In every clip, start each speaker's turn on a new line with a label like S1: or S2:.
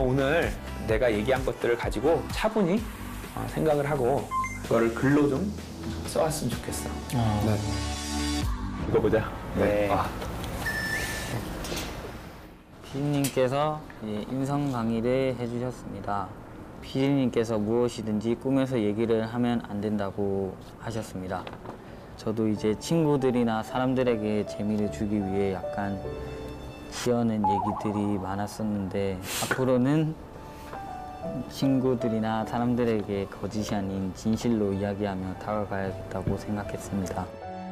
S1: 오늘 내가 얘기한 것들을 가지고 차분히 생각을 하고 그거를 글로 좀 써왔으면 좋겠어.
S2: 네.
S1: 읽어보자.
S3: 네.
S4: 피디님께서 인성 강의를 해주셨습니다. 피디님께서 무엇이든지 꿈에서 얘기를 하면 안 된다고 하셨습니다. 저도 이제 친구들이나 사람들에게 재미를 주기 위해 약간 지어낸 얘기들이 많았었는데 앞으로는 친구들이나 사람들에게 거짓이 아닌 진실로 이야기하며 다가가야겠다고 생각했습니다.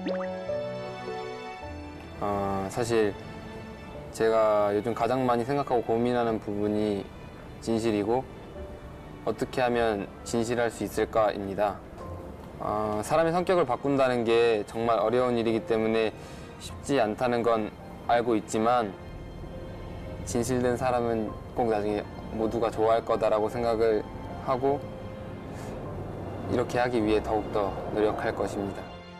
S2: 사실 제가 요즘 가장 많이 생각하고 고민하는 부분이 진실이고 어떻게 하면 진실할 수 있을까입니다. 사람의 성격을 바꾼다는 게 정말 어려운 일이기 때문에 쉽지 않다는 건 알고 있지만 진실된 사람은 꼭 나중에 모두가 좋아할 거다라고 생각을 하고 이렇게 하기 위해 더욱더 노력할 것입니다.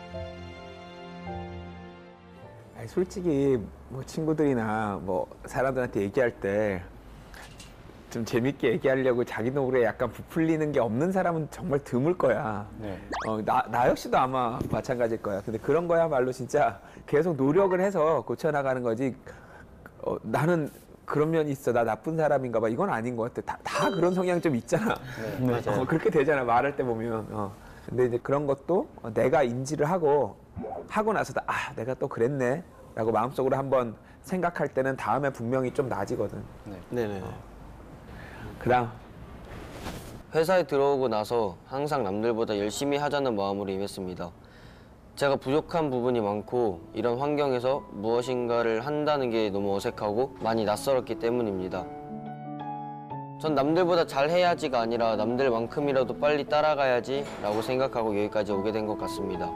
S1: 아니, 솔직히 뭐 친구들이나 뭐 사람들한테 얘기할 때 좀 재밌게 얘기하려고 자기 노래 약간 부풀리는 게 없는 사람은 정말 드물 거야.
S3: 네.
S1: 나 역시도 아마 마찬가지일 거야. 근데 그런 거야말로 진짜 계속 노력을 해서 고쳐나가는 거지. 나는 그런 면이 있어. 나 나쁜 사람인가 봐. 이건 아닌 것 같아. 다 그런 성향 좀 있잖아.
S3: 네, 맞아요.
S1: 그렇게 되잖아. 말할 때 보면. 근데 이제 그런 것도 내가 인지를 하고 나서도 내가 또 그랬네. 라고 마음속으로 한번 생각할 때는 다음에 분명히 좀 나아지거든.
S3: 네네.
S1: 그다음.
S5: 회사에 들어오고 나서 항상 남들보다 열심히 하자는 마음으로 임했습니다. 제가 부족한 부분이 많고 이런 환경에서 무엇인가를 한다는 게 너무 어색하고 많이 낯설었기 때문입니다. 전 남들보다 잘해야지가 아니라 남들만큼이라도 빨리 따라가야지 라고 생각하고 여기까지 오게 된 것 같습니다.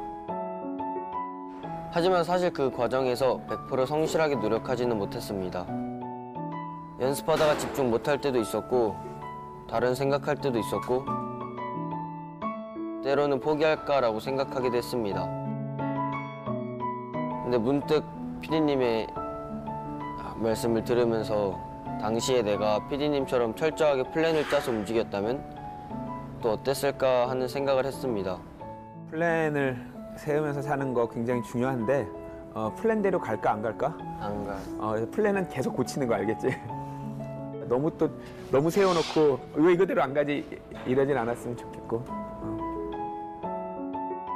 S5: 하지만 사실 그 과정에서 100% 성실하게 노력하지는 못했습니다. 연습하다가 집중 못할 때도 있었고 다른 생각할 때도 있었고 때로는 포기할까라고 생각하기도 했습니다. 근데 문득 피디님의 말씀을 들으면서 당시에 내가 피디님처럼 철저하게 플랜을 짜서 움직였다면 또 어땠을까 하는 생각을 했습니다. 플랜을
S1: 세우면서 사는 거 굉장히 중요한데 플랜대로 갈까 안 갈까?
S5: 안 가.
S1: 플랜은 계속 고치는 거 알겠지? 너무 세워놓고 왜 이거대로 안 가지 이러진 않았으면 좋겠고